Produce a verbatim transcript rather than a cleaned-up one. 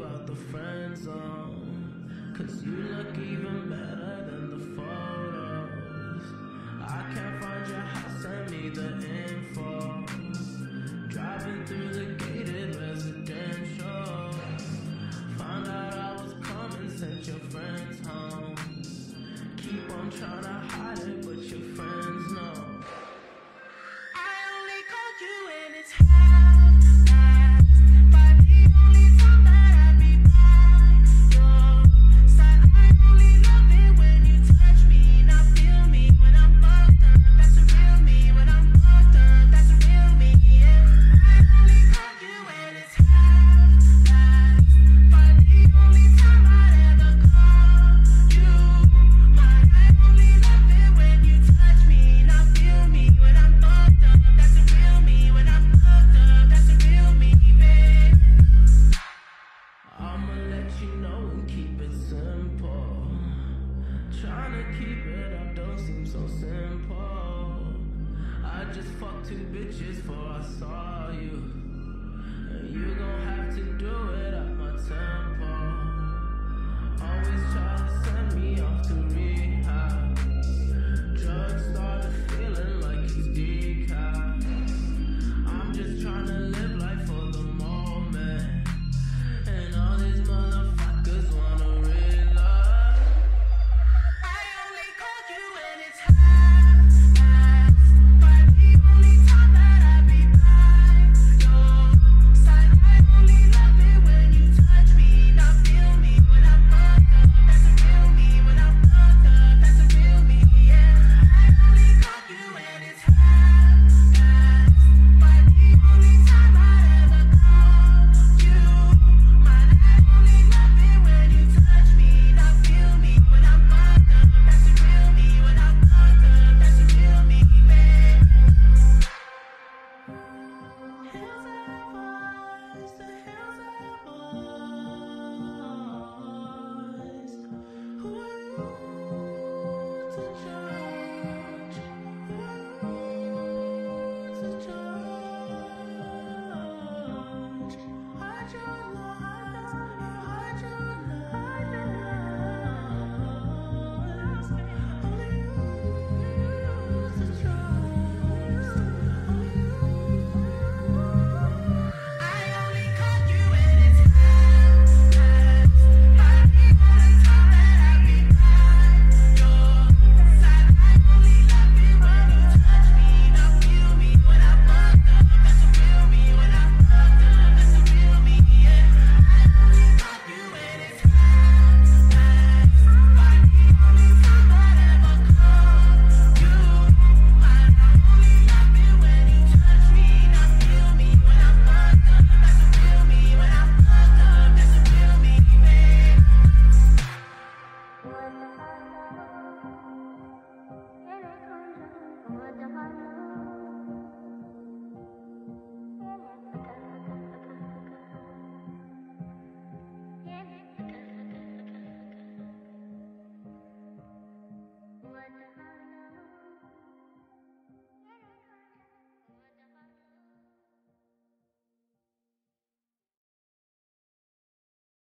you out the friend zone, cause you look even better than the photos. I can't find your house, send me the info. Driving through the gated residential, found out I was coming, sent your friends home. Keep on trying to hide it, but your friends know. I only called you when it's half past, but the only time that I be by your side. I only love it when you touch me, not feel me when I'm fucked up. That's a real me when I'm fucked up. That's a real me, yeah. I only call you when it's half past, but the only time I'd ever call you mine. I only love it when you touch me, not feel me when I'm fucked up. That's a real me when I'm fucked up. That's a real me, babe. I'ma let you know and keep it simple. Trying to keep it up don't seem so simple. I just fucked two bitches before I saw you, and you gon' have to do it at my tempo. Always try to send me off to rehab. Drugs started feeling like it's decaf. I'm just trying to live life for the moment, and all these motherfuckers wanna real love. I only call you when it's half past, but the only time that I be by your side. I only love it when you touch me, not feel me when I'm fucked up. That's a real me when I'm fucked up. That's a real me, yeah. I only call you when it's half past, but the only time I'd ever call you mine. I only love it when you touch me, not feel me when I'm fucked up. That's a real me when I'm fucked up. That's a real me, babe.